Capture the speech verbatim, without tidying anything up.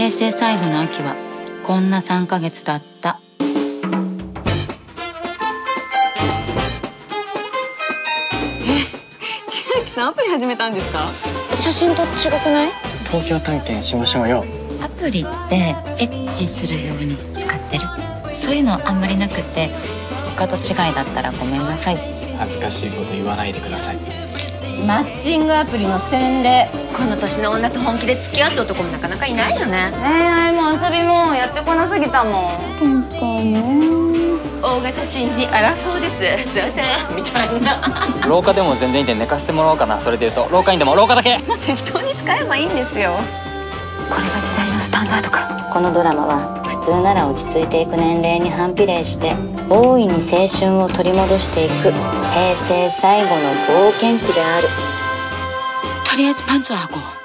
平成最後の秋はこんなさんかげつだった。 え、千秋さんアプリ始めたんですか？ 写真と違くない？ 東京探検しましょうよ。 アプリってエッチするように使ってる？そういうのあんまりなくて、他と違いだったらごめんなさい。 恥ずかしいこと言わないでください。 マッチングアプリの洗礼。 この年の女と本気で付き合うって男もなかなかいないよね。 恋愛も遊びもやってこなすぎたもん。喧嘩ね。 大型新人アラフォーです。すいませんみたいな。 廊下でも全然いいんで寝かせてもらおうかな。それで言うと廊下にでも廊下だけ。 もう適当に使えばいいんですよ。 これが時代のスタンダードか。 このドラマは普通なら落ち着いていく年齢に反比例して大いに青春を取り戻していく平成最後の冒険記である。 とりあえずパンツを履こう。